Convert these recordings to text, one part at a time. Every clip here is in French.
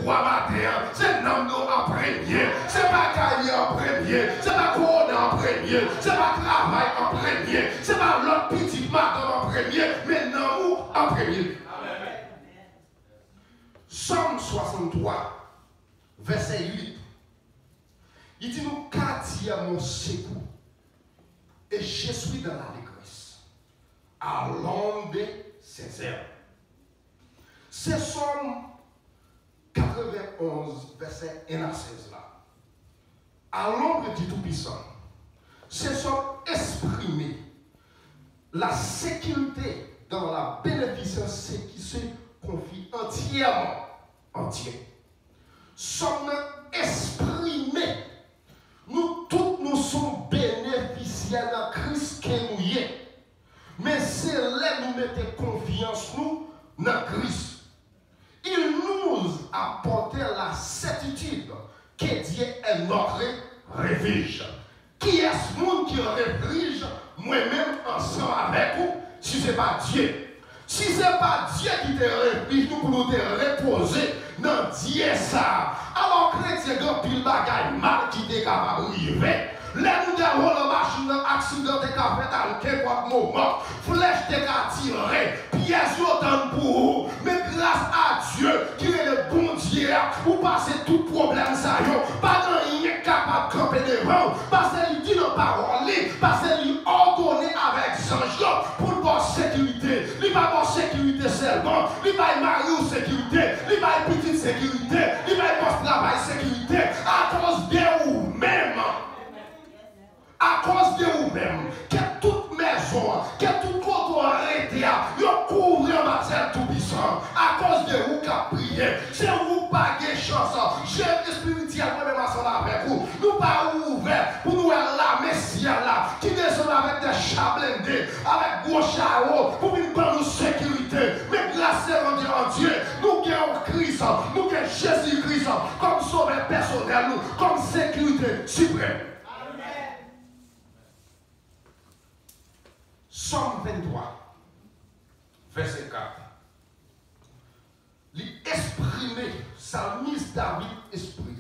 droit matin, c'est Namdo en premier, c'est pas Kali en premier, c'est pas Corona en premier, c'est pas travail en premier, c'est pas l'autre petit madame en premier, mais Namou en premier. Somme 63, verset 8. Il dit nous, qu'à dire mon secours, et je suis dans la dégresse, à l'ombre de ses ailes. C'est Somme 91, verset 1 à 16 là. À l'ombre du Tout-Puissant, c'est Somme exprimer la sécurité dans la bénéficence qui se confie entier. Somme exprimer. Nous tous nous sommes bénéficiaires dans Christ qui nous est. Mais c'est là nous mettons confiance nous dans Christ. Il nous apporte la certitude que Dieu est notre refuge. Qui est ce monde qui refuge moi-même ensemble avec vous si ce n'est pas Dieu? Si ce n'est pas Dieu qui te refuge, nous pour nous te reposer dans Dieu ça. Alors chrétien, quand pile bagaille mal qui est capable d'arriver. Là, nous avons la machine dans l'accident de fait à quelques moments. Flèche de tirée, pièce autant pour vous. Mais grâce à Dieu, qui est le bon Dieu, vous passez tout problème, ça y est. Pas de rien capable de camper devant. Parce qu'il dit nos paroles, parce qu'il ordonne avec Jean pour votre sécurité. Il va votre sécurité seulement. Il va marier ou sécurité. Il va petite sécurité. Il va votre travail sécurité. À cause de vous-même. À cause de vous-même, que toute maison, que tout côté arrêté, vous couvrez en matière tout puissant. À cause de vous qui avez prié, c'est vous pas de chance. J'ai spirituel moi-même ensemble avec vous. Nous pas ouverts pour nous la Messie là, qui descend avec des chats blindés, avec gros chariots, pour nous prendre sécurité. Mais grâce à Dieu, nous avons Christ, nous avons Jésus-Christ comme sauveur personnel, comme sécurité suprême. Somme 23, verset 4. L'exprimer, psalmiste David exprimé.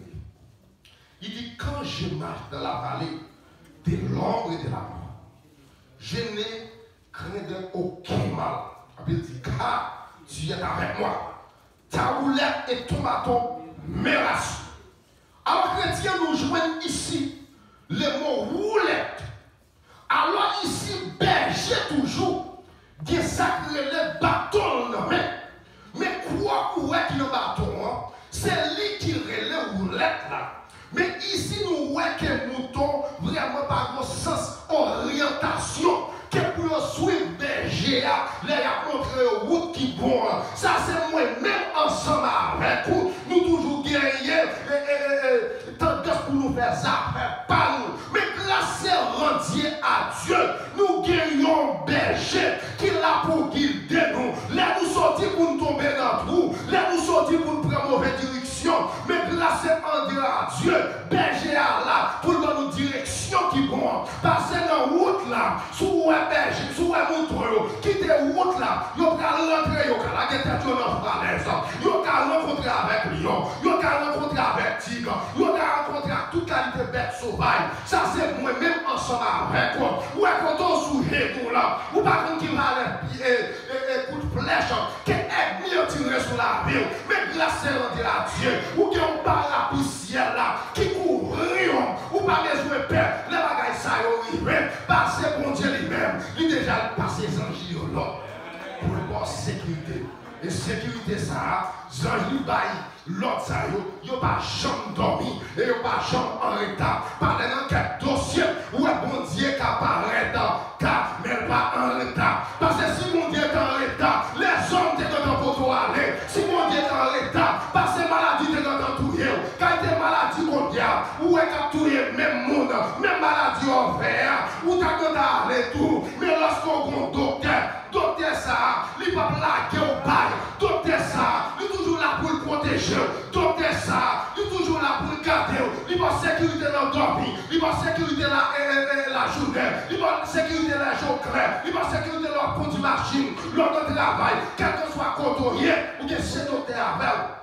Il dit, quand je marche dans la vallée de l'ombre et de la mort, je n'ai craint aucun mal. Il dit, car tu es avec moi. Ta roulette et ton bâton me rassurent. Alors, chrétiens, nous joignons ici le mot roulette. Alors ici, berger toujours, des sacrés les bâtons dans la main. Mais quoi ou est qui le bâton? C'est lui qui relève roulette là. Mais ici, nous voyons que mouton vraiment par le sens orientation. Que pour suivre berger, les a montré route qui bon. Ça c'est moi-même ensemble avec vous. Nous toujours guerriers, tendance pour nous faire ça, pas nous. Mais grâce à Dieu, nous guérissons berger qui l'a pour guider nous. Là nous sortir pour nous tomber dans le trou. Là nous sortir pour nous prendre mauvaise direction. Mais grâce à Dieu, berger là pour nous direction qui bon. Passer dans la route là, sous un berger, sous un mouton, quitter la route là, vous pouvez rentrer, vous pouvez aller dans la falaise, vous pouvez rencontrer avec lion, vous pouvez rencontrer avec tigre, vous pouvez rencontrer toute qualité de bête sauvage. Ça c'est moi-même ensemble avec vous. Ou quand on sourit pour là, ou pas qu'on qui va aller coup de flèche, qui est mieux tiré sur la ville, mais grâce à Dieu, ou qui ont pas la poussière là, qui court, ou pas besoin de peur, les bagailles ça y est, parce que bon Dieu lui-même, il déjà passé les anges là, pour le voir sécurité. Et sécurité ça, Jean lui baille, l'autre ça, il n'y a pas jamais dormi, et il n'y a pas jamais en retard. Par un dossier où un bon Dieu qui apparaît car mais pas en retard. Parce que si mon Dieu est en retard, les hommes étaient dans votre aller. Si mon Dieu est en retard, parce que maladie est dans tout le monde. Quand il y a maladie mondiale, où est capturé même monde, même maladie ouverte, où tu as aller tout. Mais lorsqu'on docteur ça, il va plaquer au bail. Docteur ça, il est toujours là pour le protéger. Docteur ça, il est toujours là pour le garder. Il va sécurité dans le dormi. Il va sécurité la journée. Il va sécurité la journée. Il va sécurité leur conduit machine, leur travail. Quel que soit côté ou que c'est docteur avec.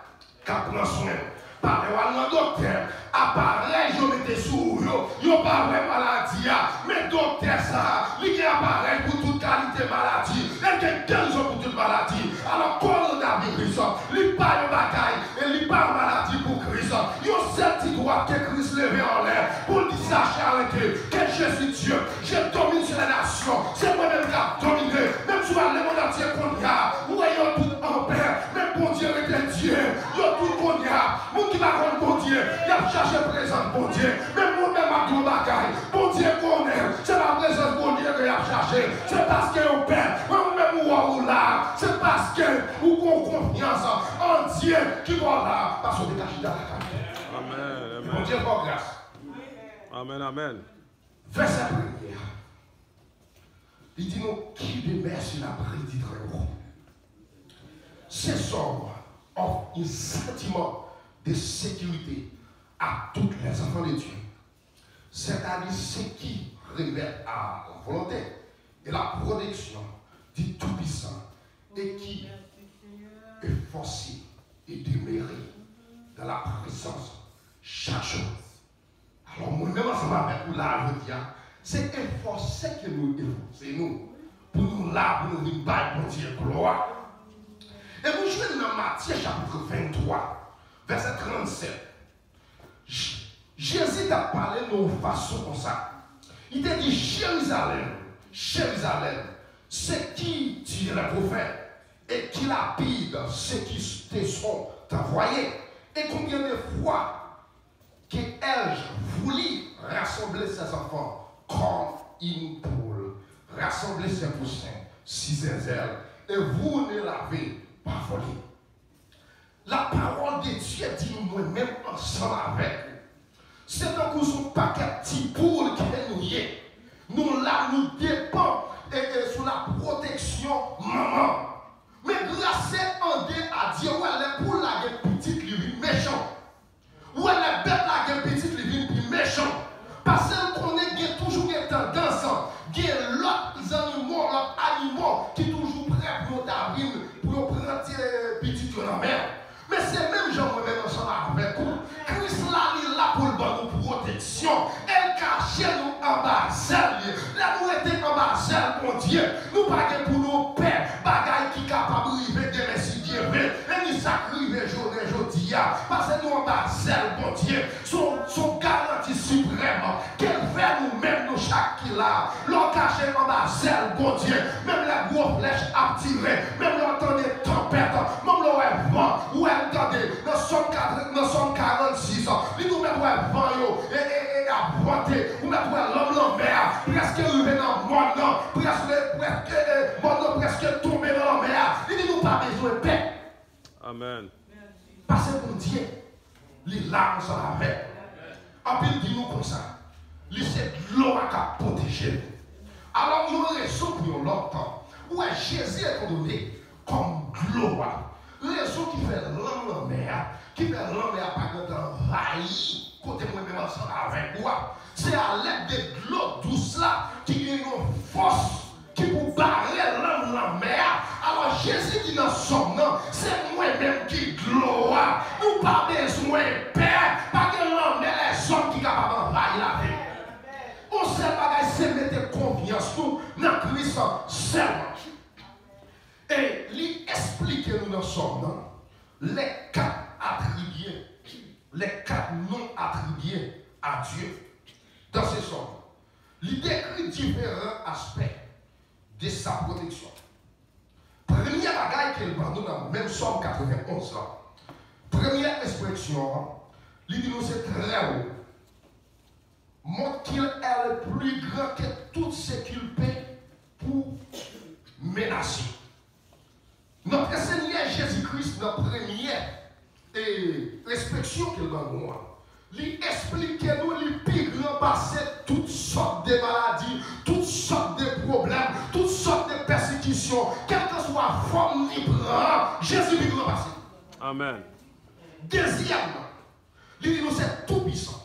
qui prend soin. Par le docteur, appareil, je mettais sous yo pas de maladie, mais docteur ça, il y a appareil pour toute qualité de maladie, il y a 15 jours pour toute maladie. Alors, coronavirus, il pas de bagaille, et il pas de maladie pour Christ. Il y a seul petit droit que Christ levé en l'air pour dire ça, charité, que je suis Dieu, je domine sur la nation, c'est moi-même qui a dominé, même sur le monde entier qu'on y a, où est tout en paix, même bon Dieu était Dieu, il y a tout qu'on y a. Qui va contre bon Dieu, il a cherché présence bon Dieu. Même moi-même à tout bagaille, bon Dieu connaît. C'est la présence bon Dieu qu'il a cherché. C'est parce qu'il y a un père, même ou là. C'est parce que vous avez confiance en Dieu qui va là. Parce qu'on est caché dans la caméra. Amen. Bon Dieu, pour grâce. Amen, amen. Verset premier. Il dit nous qui demeure sur la brise du très haut. Ces sommes offrent un sentiment de sécurité à tous les enfants de Dieu. C'est-à-dire ceux qui révèlent à la volonté et la protection du Tout-Puissant et qui est forcé et demeuré dans la présence chaque chose. Alors moi-même ensemble avec vous là, je dis, c'est efforcé que nous c'est nous. Pour nous là, pour nous venir pour dire gloire. Et vous jouez dans Matthieu chapitre 23. Verset 37. Jésus a parlé de façon comme ça. Il a dit Jérusalem, Jérusalem, c'est qui tue les prophètes et qui lapide ceux qui te sont envoyés. Et combien de fois qu'ai-je voulu rassembler ses enfants comme une poule, rassembler ses poussins, si ailes, et vous ne l'avez pas volé. La parole de Dieu dit moi-même ensemble avec vous. C'est donc son paquet de petits poules qui est nouillé. Nous là, nous dépendons sous la protection maman. Mais grâce à Dieu à dire, ouais, les poules là, les petites livres méchants. Ouais, les bêtes là, les petites livres méchants. Parce qu'on est toujours des tendances. Il y a l'autre animaux qui sont toujours prêts pour nous prendre les petites dans la mer. Mais c'est même gens moi-même ensemble avec vous. Christ là, il est là pour le bon nous protection. Elle cachait nous en bas. Là, nous étions en bas, mon Dieu. Nous pas pour nos pères. Bagaille qui est capable de arriver demain si Dieu veut. Et nous sacrifier journée, aujourd'hui. Parce que nous en bas, mon Dieu. Son garantie suprême. Qu'elle fait nous-mêmes, nous chaque qui là. L'on caché en bas, mon Dieu. Même la grosse flèche a tiré. Même l'entendre des tempêtes. Même le vent. Ou entendez, dans son 46 ans, il nous met le vent et à voter, ou mettre l'homme en mer, presque arrivé dans le monde, presque tombé dans la mer. Il dit nous pas besoin de paix. Amen. Parce que mon Dieu, les larmes sont avec. En plus, il dit nous comme ça. Il sait de l'eau à protéger. Alors, il y a une raison pour longtemps. Où Jésus est donné comme gloire. Raison qui fait l'homme en mer, qui fait l'homme par contre envahi, côté moi-même ensemble avec moi. C'est à l'aide de l'eau douce là qui a une force qui vous barrer l'homme en mer. Alors Jésus dit dans son nom, c'est moi-même qui gloire. Nous pas besoin de père, pas que l'homme est les hommes qui sont capables d'envahir la vie. On sait pas c'est mettre confiance nous dans Christ seulement. Et lui explique nous dans son nom les 4 attribués, les 4 noms attribués à Dieu. Dans ce somme, il décrit différents aspects de sa protection. Première bagaille qu'il va nous dans même somme 91 là. Première expression, il dit nous c'est très haut. Montre qu'il est le plus grand que tout ce qu'il peut pour menacer. Notre Seigneur Jésus-Christ, notre première inspection qu'il va nous, lui expliquer nous les plus grand passé toutes sortes de maladies, toutes sortes de problèmes, toutes sortes de persécutions, quelle que soit la forme qu'il prend, Jésus lui grand passé. Amen. Deuxièmement, il dit nous c'est tout puissant.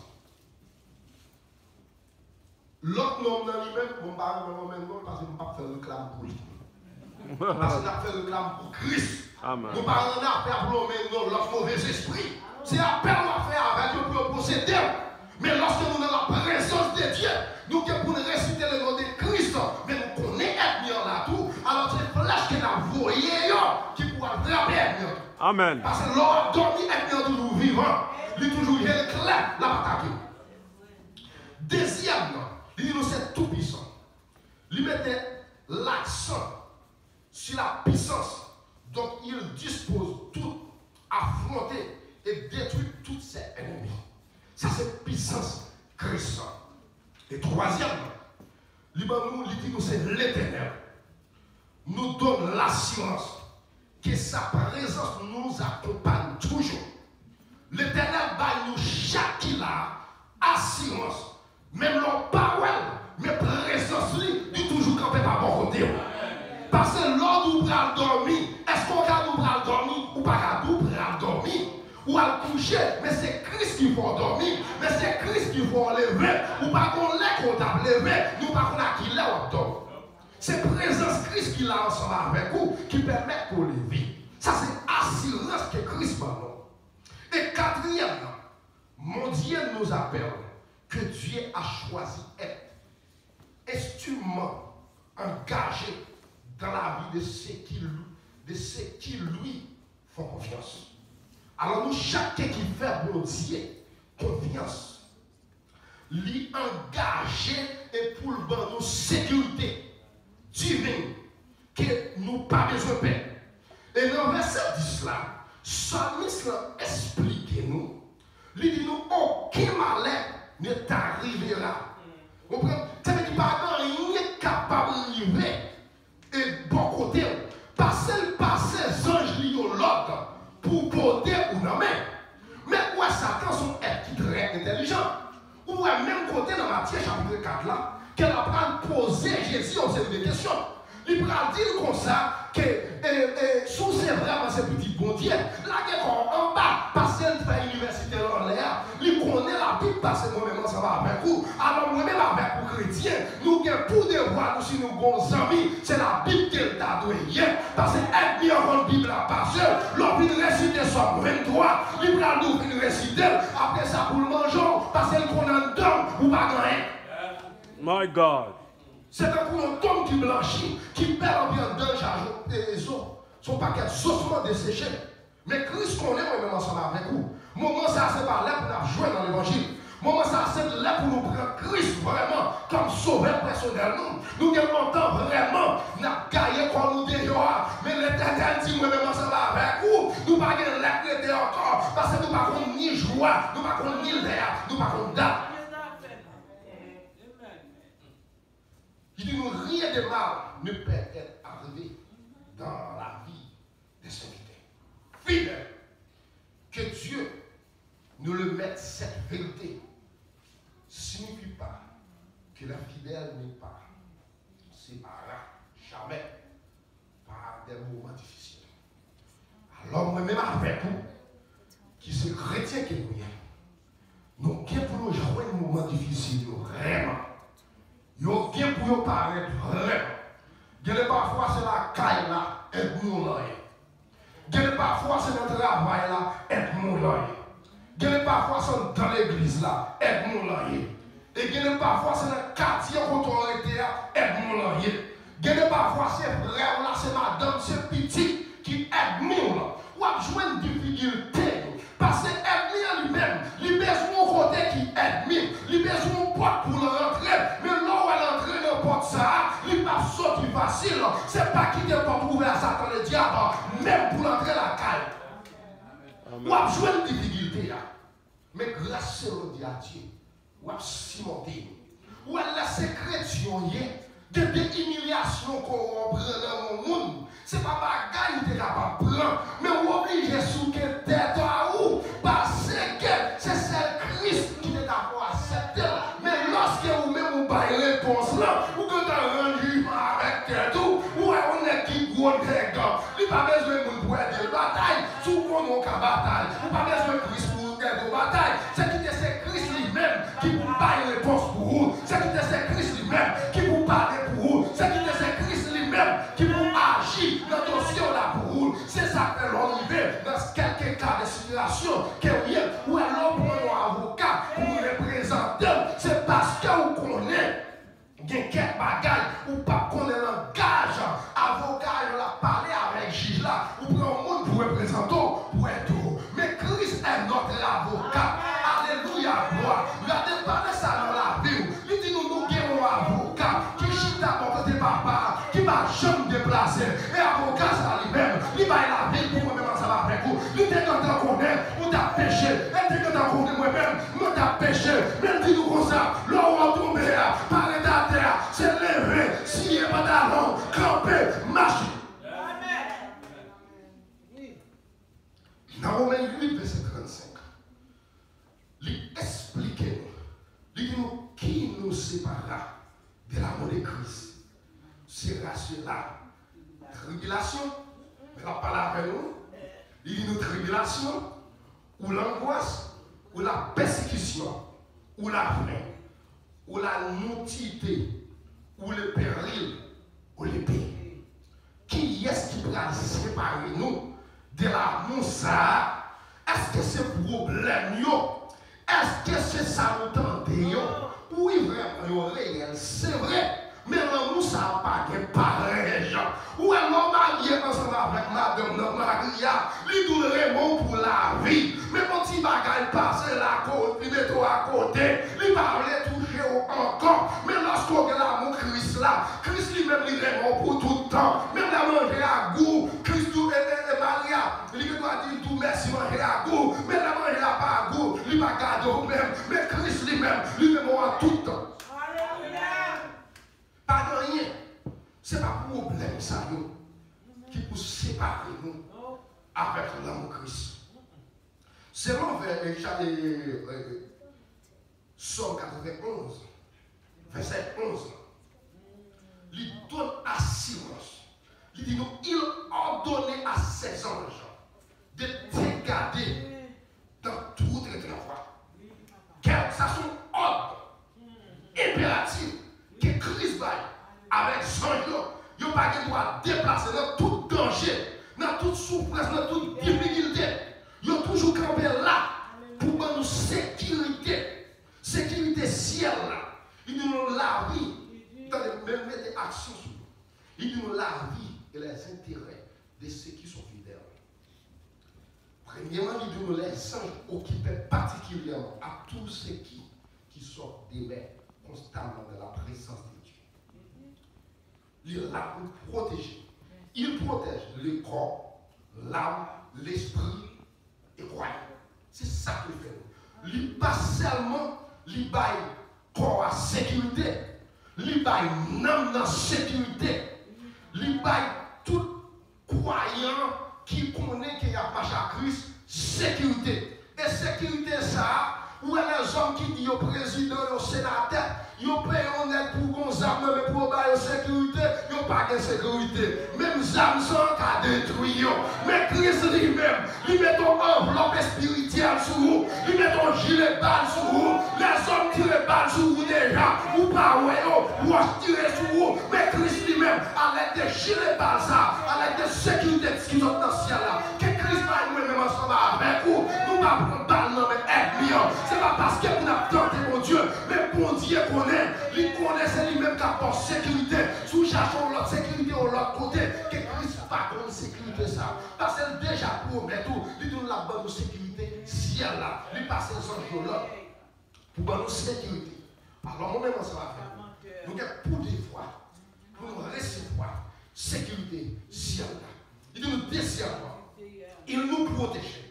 L'autre nom dans lui-même, on parle de moi-même parce que je ne peux pas faire réclame pour lui. Parce que je fait réclame pour Christ. Amen. Nous parlons d'affaires pour nous notre mauvais esprit. C'est appel à faire avec eux pour procéder. Mais lorsque nous sommes dans la présence de Dieu, nous pour réciter le nom de Christ, mais nous connaissons être là tout. Alors c'est flèche que nous voyons qui pourra frapper être. Amen. Parce que l'homme dormi est toujours vivant. Il est toujours clair la bataille. Deuxièmement, il dit nous c'est tout puissant. Il mettait l'accent sur la puissance. Donc il dispose tout affronter et détruire tous ses ennemis. Ça c'est puissance Christ. Et troisièmement, il dit nous c'est l'Éternel. Nous donne l'assurance que sa présence nous accompagne toujours. L'Éternel va nous chaque assurance. Même leur parole, mais présence lui toujours camper par bon côté. Parce que l'ordre nous pral dormir, est-ce qu'on va nous pral dormir ou pas nous pral dormir? Ou à coucher, mais c'est Christ qui faut dormir, mais c'est Christ qui faut lever. Ou pas qu'on l'ait qu'on t'a levé, nous pas qu'on a qui l'a ou dormir. C'est présence Christ qui l'a ensemble avec vous qui permet qu'on lever. Ça c'est assurance que Christ m'a donné. Et quatrièmement, mon Dieu nous appelle que Dieu a choisi être instrument engagé dans la vie de ceux qui lui font confiance. Alors nous, chacun qui fait pour Dieu confiance, lui engagé et pour le nous sécurité divine que nous pas besoin de paix. Et dans le verset 10 là, Psalmiste explique nous, lui dit nous aucun malheur ne t'arrivera. Vous comprenez? Ça veut dire pas rien capable d'arriver et bon côté. Passer les anges liés au l'ordre pour porter ou non. Mais où Satan son être qui est très intelligent. Ou à même côté dans Matthieu chapitre 4 là, qu'elle apprend à poser Jésus aux des questions. Il va dire comme ça que sous c'est vraiment ce petit bon Dieu. Là, il est en bas, parce qu'elle fait l'université en l'air, il connaît la Bible parce que moi-même ça va avec vous. Alors moi-même avec vous chrétiens, nous avons pour devoir nous si nous bons amis, c'est la Bible qu'elle t'a donné. Parce qu'elle dit en Bible la pasteur, l'on vient réciter Somme 23, il va nous venir réciter, après ça pour le manger, parce qu'elle connaît dedans ou pas rien. My God. C'est un homme qui blanchit, qui perd en bien d'un charge des eaux. Son paquet saucement desséché. Mais Christ connaît moi-même ensemble avec vous. Moment ça, c'est pas là pour nous jouer dans l'évangile. Moment ça, c'est là pour nous prendre Christ vraiment comme sauveur personnellement. Nous avons longtemps vraiment, nous avons gagné quand nous déjà. Mais l'Éternel dit moi-même ensemble avec vous. Nous ne pouvons pas l'aider encore. Parce que nous ne pouvons pas ni joie, nous ne pouvons pas ni l'air, nous ne pouvons pas date. Il dit nous rien de mal ne peut être arrivé dans la vie des serviteurs. Fidèle, que Dieu nous le mette cette vérité signifie pas que la fidèle n'est pas séparée jamais par des moments difficiles. Alors moi-même avec vous, qui sont chrétiens que nous sommes, nous avons pour nous jouer un moment difficile, vraiment. Yo bien pour yo paraître vrai. Gade parfois c'est la caille là, aide-nous là. Gade parfois c'est notre travail là, aide-nous là. Gade parfois c'est dans l'église là, aide-nous là. Et gade parfois c'est dans le quartier où on était là, aide-nous là. Gade parfois c'est frère là, c'est madame, c'est petit qui aide-nous là. Ou a joué une difficulté. Parce que aide lui-même, il besoin au côté qui aide, il besoin au porte pour le rentrer. Mais là où elle entre dans le porte ça, il va sortir facile. C'est pas quitter le porte ouvert à Satan le diable, même pour l'entrer la caille. Ou a joué une difficulté là. Mais grâce à Dieu, ou a cimenté. Ou a laissé chrétien de des humiliations qu'on prend dans le monde. C'est pas bagaille qui est capable de prendre, mais on oblige à souquer tête à où parce que c'est celle Christ qui est d'accord à accepter. Mais lorsque vous-même vous baillez réponse là, ou que tu as rendu avec tête ou on est qui gros grec, il n'y a pas besoin de pour aider la bataille, sous qu'on a bataille, il n'y a pas besoin de Christ pour aider la bataille. C'est Christ lui-même qui vous baille réponse pour vous, c'est Christ lui-même qui vous parle pour vous, c'est Christ lui-même qui vous agit dans le dossier là pour vous. C'est ça situation que ou alors pour un avocat pour représenter, c'est parce que vous connaissez quelques bagages ou pas qu'on est langage. Avocat, il a parlé avec juge là, ou pour un monde pour représenter, pour être. Mais Christ est notre avocat. Alléluia, gloire. Regardez pas de ça dans la vie. Il dit nous avons un avocat qui chita pour côté papa, qui va jamais déplacer. Et avocat, ça lui-même, il va la vie pour moi-même, ça va avec vous. Il dit quand on connaît, on t'a péché. Il dit quand on connaît moi-même, on t'a péché. Mais il dit nous comme ça, l'eau va tomber, parler à terre, c'est lever, scier pantalon, camper, marcher. Dans Romains 8, verset 35, il explique nous, il dit nous, qui nous séparera de l'amour de Christ? Sera cela tribulation, mais la parole avec nous, il dit nous tribulation, ou l'angoisse, ou la persécution, ou la faim, ou la nudité, ou le péril, ou l'épée. Qui est-ce qui va séparer nous de l'amour ça? Est-ce que c'est problème yo? Est-ce que c'est ça nous tente yo? Oui, vraiment, réel, c'est vrai. Mais l'amour ça n'a pas de pareil. Ou est l'homme marié ensemble avec madame Maria, il doit vraiment pour la vie. Mais quand il va passer la côte, il met tout à côté, il va aller toucher encore. Mais lorsqu'on a l'amour Christ là, Christ lui-même il est vraiment pour tout le temps. Même la manger à goût, Christ et Maria, il doit dire tout merci manger à goût. Mais la manger à pas à goût, il va garder au même. Mais Christ lui-même en tout le temps. Pas de rien. Ce n'est pas problème ça nous qui peut séparer nous avec l'amour Christ. Selon Somme 91, verset 11, il donne assurance. Il dit nous, il ordonnait à ses anges de te garder dans toutes les voies. Car ça sont ordre impératif que Christ va avec son jour. Il n'y a pas de droit déplacer dans tout danger, dans toute souffrance, dans toute difficulté. Il y a toujours campé là pour nous sécurité. Sécurité ciel là. Il dit nous la vie. Même mettre action sur nous. Il dit nous la vie et les intérêts de ceux qui sont fidèles. Premièrement, il dit nous les anges occupés particulièrement à tous ceux qui sortent des mers constamment dans la présence de Dieu. Il est là pour protéger. Il protège le corps, l'âme, l'esprit et croyant. C'est ça qu'il fait. Il pas seulement il baille corps à sécurité, il baille l'âme dans sécurité, il baille tout croyant qui connaît qu'il y a pas à Christ sécurité. Et sécurité ça, où est les hommes qui disent au président, au sénateur, ils payent honnête pour qu'on s'arme, mais pour bailler sécurité, ils n'ont pas de sécurité. Même âmes sont à détruire. Mais Christ lui-même, il met ton enveloppe spirituelle sur vous, il met ton gilet balle sur vous. Les hommes tirent balle sur vous déjà, ou pas, ou tirer sur vous. Mais Christ lui-même, à l'aide de gilet balle, à l'aide de sécurité qui sont dans le ciel là, que Christ va nous-mêmes ensemble avec vous. Nous ne pouvons pas balle, non, mais aide-moi. Ce n'est pas parce que vous n'avez tenté mon Dieu, mais bon Dieu connaît. Il connaît, c'est lui-même qui apporte sécurité. Si nous cherchons l'autre sécurité ou l'autre côté, que Christ va donner sécurité ça. Parce qu'il déjà promet tout. Il donne la bonne sécurité ciel là. Il passe les anges là pour donner sécurité. Alors moi-même, ça va faire. Donc pour des fois, pour nous recevoir sécurité ciel là. Il nous désire. Il nous protège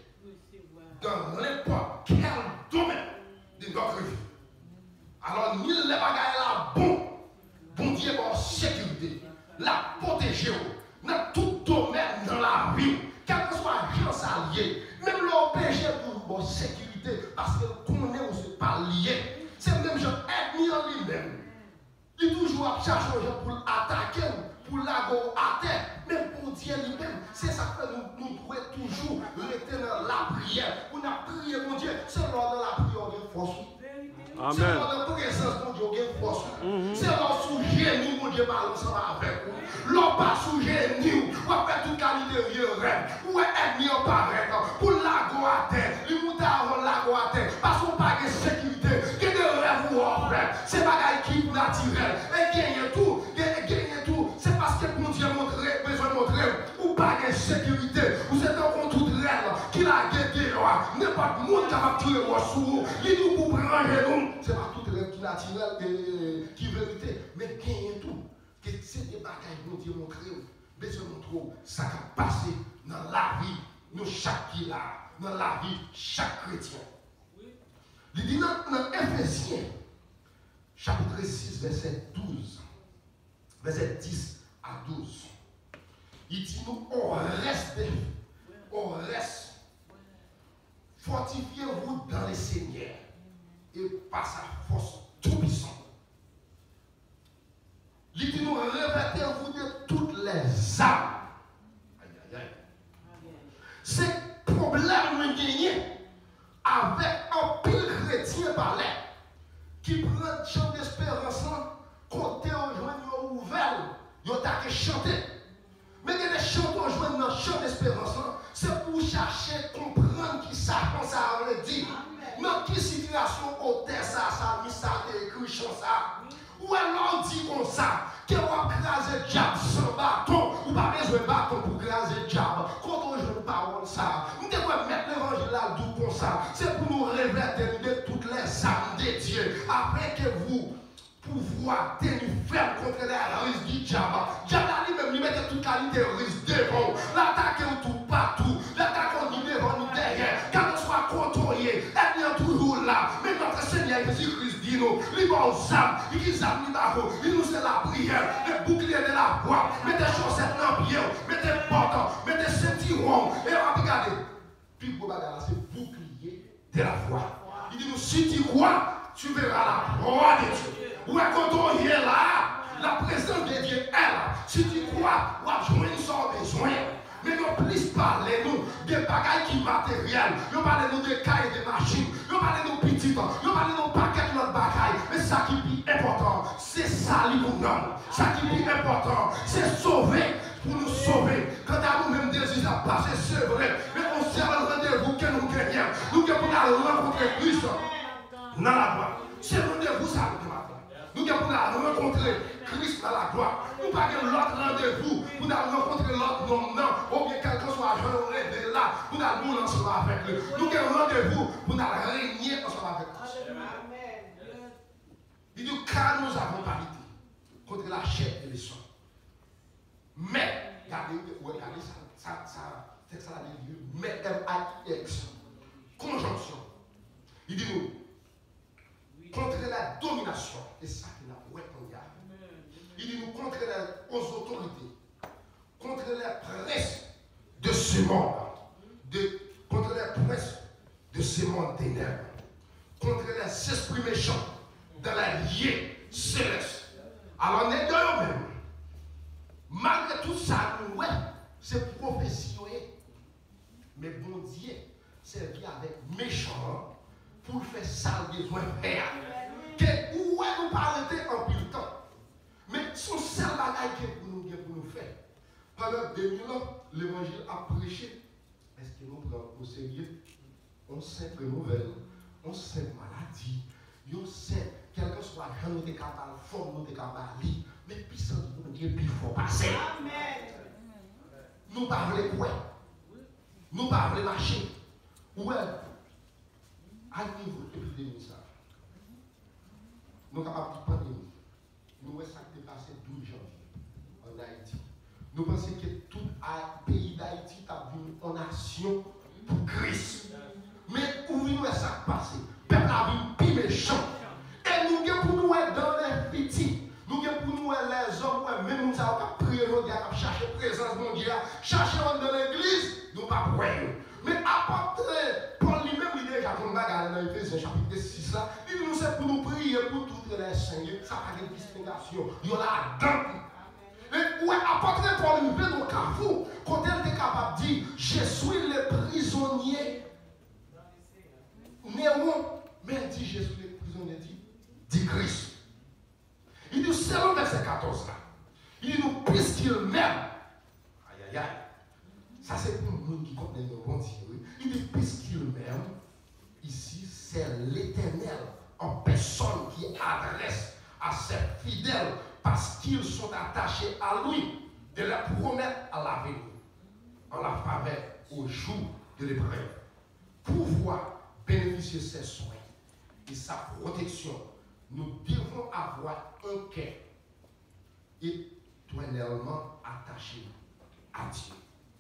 dans n'importe quel domaine de notre vie. Alors, nous les bagailles là, bon Dieu, pour sécurité, la protéger dans tout domaine dans la vie, quel que soit gens alliés, même leur péché pour sécurité, parce que qu'on est aussi pas lié. C'est même gens ethnie en lui-même. Il toujours cherche aux gens pour attaquer, pour l'ago à terre, même pour Dieu lui-même. C'est ça que nous devons toujours rester dans la prière. On a prié, mon Dieu, c'est lors de la prière de force. Amen. C'est dans la présence, mon Dieu, qui est force. C'est dans sous génie, mon Dieu, balance avec vous. L'on pas sous génie, on fait toute qualité de rêve. Où est ennemi en paraît, pour l'ago à terre. n'importe qui capable de tirer au sous, il nous pour ranger nous. C'est pas tout rêve qui naturel, qui vérité, mais gagne tout. Que c'est des bagages que Dieu montre, besoin de montrer ça qui a passé dans la vie, nous chaque qui là, dans la vie, chaque chrétien. Il dit dans Éphésiens, chapitre 6, verset 12, verset 10 à 12. Il dit nous, on reste. Fortifiez-vous dans le Seigneur et par sa force tout puissante. Il dit nous, revêtez-vous de toutes les armes. Aïe, aïe, aïe. C'est le problème que nous gagnons avec un pile chrétien par là qui prend le chant d'espérance, côté aux joints ouvert, ils ont chanté. Mais il y a des chants qu'on joue dans le chant d'espérance, c'est pour chercher, comprendre qui ça, quand ça veut dire. Dans quelle situation, auteur ça, ça écrit chant ça. Ou alors dit comme ça, que vous craser le diable sans bâton, ou pas besoin de bâton pour craser le diable. Quand on joue une parole ça, nous devons mettre l'évangile là d'où comme ça. C'est pour nous revêtir de toutes les âmes de Dieu, afin que vous pouvoir tenir ferme contre les risques du diable. Diable lui-même, lui mettait toute qualité risque devant. L'attaque est tout partout. L'attaque on dit devant nous derrière. Quand on soit contrôlé, elle est toujours là. Mais notre Seigneur Jésus-Christ dit nous, il va aux âmes, il dit âmes, il nous fait la prière, les boucliers de la voix, mettez chaussettes dans le pied, mettez portes, mettez ceinturons. Et regardez, puis pour bagarre, c'est bouclier de la voix. Il dit nous, si tu crois, tu verras la gloire de Dieu. Ou quand on est là, la présence de Dieu est là. Si tu crois, ou à joindre son besoin. Mais nous plus parler nous des bagages qui matériels. Nous parlons de cailles et de machines. Nous parlons de petites. Nous parlons de paquets de notre bagages. Mais ça qui est important, c'est ça pour nous. Ça qui est important, c'est sauver pour nous sauver. Quand à nous-mêmes désir à passer, c'est vrai. Mais on sait le rendez-vous que nous gagnons. Nous devons rencontrer Christ dans la gloire. C'est le rendez-vous ça nous matin. Nous devons rencontrer Christ dans la gloire. Nous pas l'autre rendez-vous. Nous allons rencontrer l'autre nom, ou bien quelqu'un soit de là. Nous allons ensemble avec lui. Nous avons rendez-vous pour nous régner ensemble avec lui. Il dit car nous avons pas lutté contre la chair et le sang. Mais, regardez ça, c'est ça la Bible. Mais M-A-I-X. Conjonction. Il dit nous. Contre la domination, et ça qu'il a ouais qu'on y a. Il dit nous contre les autorités, contre les princes de ce monde, contre les princes de ce monde ténèbres, contre les esprits méchants dans la liée céleste. Alors, n'est de nous-mêmes. Malgré tout ça, nous, ouais, c'est prophétie. Mais bon Dieu, c'est vie avec méchants. Pour faire ça, besoin de faire. Où est nous pas arrêter en pile temps? Mais son seul bagage pour nous faire. Pendant 2000 ans, l'évangile a prêché. Est-ce que nous prenons au sérieux? On sait que nouvelle, on sait maladie, on sait quel que soit quand nous sommes capables de forme, nous sommes capables de lire. Mais puissance de Dieu, il faut passer. Nous ne parlons pas quoi? Nous ne parlons pas marcher. Où est à niveau de l'épidémie, nous sommes capables de pandémie. Nous voyons ça qui est passé 12 janvier en Haïti. Nous pensons que tout le pays d'Haïti a vu en nation pour Christ. Mais où nous voyons ça passé? Le peuple a vu plus méchant. Et nous sommes pour nous être dans les petits. Nous sommes pour nous être les hommes, même nous avons prié, nous avons cherché la présence de Dieu, chercher dans l'église, nous ne pouvons pas prier. Mais à part Paul lui-même, il déjà comme bagarre dans Éphésiens chapitre 6 là, il nous c'est pour nous prier pour toutes les saints, ça n'a pas de distinction. Il y en a dedans. Mais ouais, apôtre Paul lui-même au carrefour, quand elle était capable de dire, je suis le prisonnier. Néon, mais elle dit, je suis le prisonnier dit Christ. Il dit, selon verset 14 là, il dit, nous, puisqu'il m'aime, aïe aïe aïe. Ça, c'est pour nous qui connaissons nos bons Dieu. Il dit, puisqu'il m'aime, ici, c'est l'Éternel en personne qui adresse à ses fidèles parce qu'ils sont attachés à lui de leur promettre à l'avenir, en la faveur au jour de l'épreuve. Pour bénéficier de ses soins et sa protection, nous devons avoir un cœur éternellement attaché à Dieu.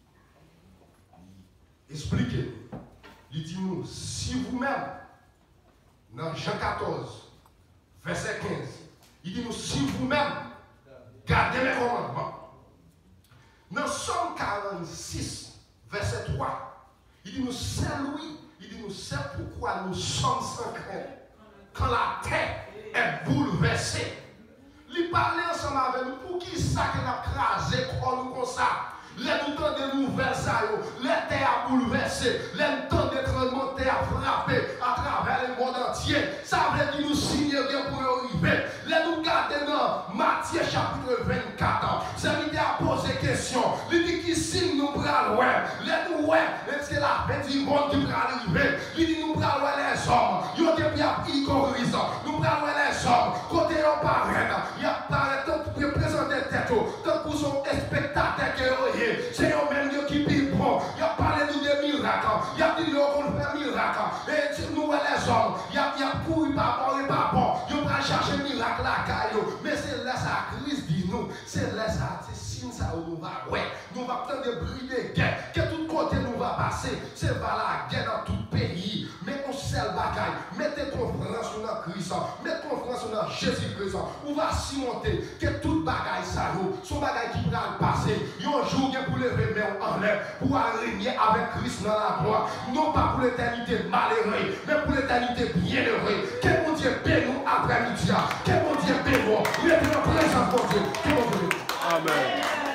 Expliquez-nous. Il dit nous, si vous-même, dans Jean 14, verset 15, il dit nous, si vous-même gardez mes commandements. Dans Somme 46, verset 3, il dit nous, c'est lui, il dit nous, c'est pourquoi nous sommes sans crainte. Quand la terre est bouleversée, il parlait ensemble avec nous, pour qui ça qu'il a crasé comme ça? Les temps de nouvelles, les terres bouleversées, les temps de tremblement de terre frappé à travers le monde entier. Ça veut dire nous signer pour arriver. Les nous garder dans Matthieu chapitre 24. Ça veut dire à poser question. Il dit qui signe nous bras loin. Les nous ouais, c'est la fin du monde qui va arriver. Il dit nous bras loin les hommes. Ils ont été bien hypocrites. Nous bras loin les hommes. Côté on paraît. Il y a paraît tant pour présenter tête. Tant pour son spectateur qui est c'est eux-mêmes qui vivent bon. Il y a parlé de miracles. Il y a dit qu'on fait miracle. Et nous, les hommes, il y a pour pas bon et pas bon. Ils vont chercher miracle à caillou. Mais c'est là ça crise dit nous. C'est là ça, c'est signe ça où nous va. Ouais, nous va prendre des bruits de guerre. Que tout côté nous va passer. C'est pas la guerre dans tout pays. Mais on seul bagaille. Mettez confiance dans Christ. Mettez confiance dans Jésus-Christ. On va surmonter que toute bagaille ça son bagaille qui va passer. Un jour pour lever mes en l'air, pour régner avec Christ dans la gloire. Non pas pour l'éternité malheureuse, mais pour l'éternité bienheureuse. Que mon Dieu bénisse après-midi. Que mon Dieu bénisse. Il est présent pour Dieu. Que mon Dieu. Amen.